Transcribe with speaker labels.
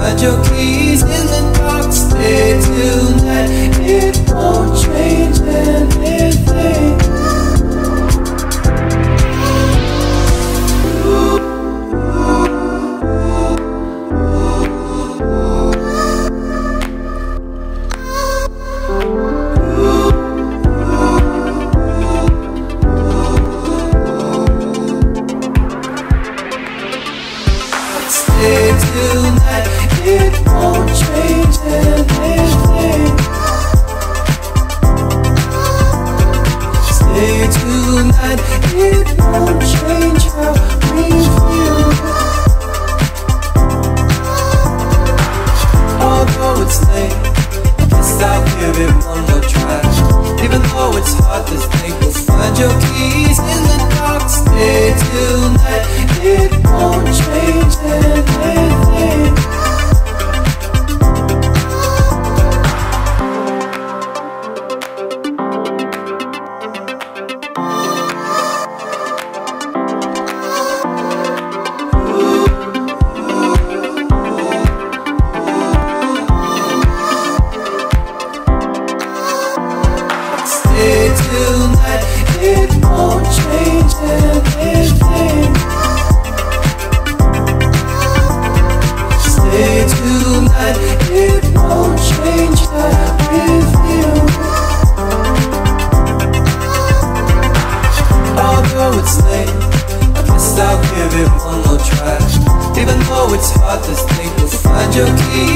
Speaker 1: find your keys in the dark. Stay tonight, it won't change anything. Stay tonight, it won't change anything. Stay tonight, it won't change how we feel. Although it's late, I guess I'll give it one more try. Even though it's hard to think, we'll find your keys in the dark. Stay tonight, it won't change anything. Stay tonight, it won't change anything. Stay tonight, it won't change how we feel. Although it's late, I guess I'll give it one more try. Even though it's hard to think, we'll find your key